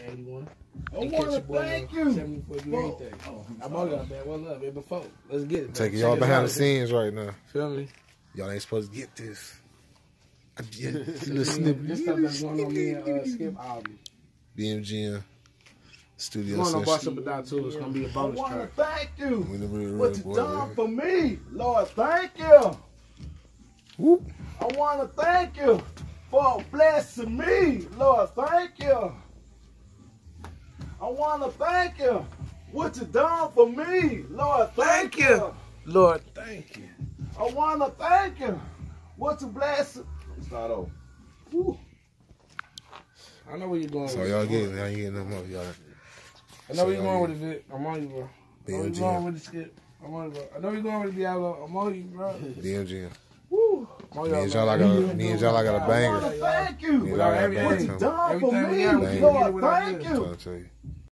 81. I want to thank you. 74 do anything. I'm all got that one up, man. Before. Let's get it. Taking y'all behind the scenes right now. Feel me? Y'all ain't supposed to get this. This stuff that's going on me and Skip album. BMGM studio Going on session. Bust Up and Down too. It's gonna be a bonus I want track. to thank you. What you Boy, done for me, Lord. Thank you. Whoop. I want to thank you for blessing me, Lord. Thank you. I want to thank you. What you done for me, Lord. Thank you. Lord, thank you. I want to thank you. What you bless. Start over. Woo. I know where you're going So with y'all it. getting them up, y'all. I know where you're going with it, Vic. I'm on you, bro. I know where you're going with the Skip. I'm on you, bro. I know where you're going with the Diablo. I'm on you, bro. BMGM. Woo. Me and y'all, I got a I banger. want to thank you. Me and y'all got a What you banger. done for Everything we me, got, we Lord. get it without Thank this. I'm you. trying to tell you.